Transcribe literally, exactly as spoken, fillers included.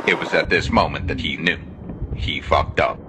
It was at this moment that he knew. He fucked up.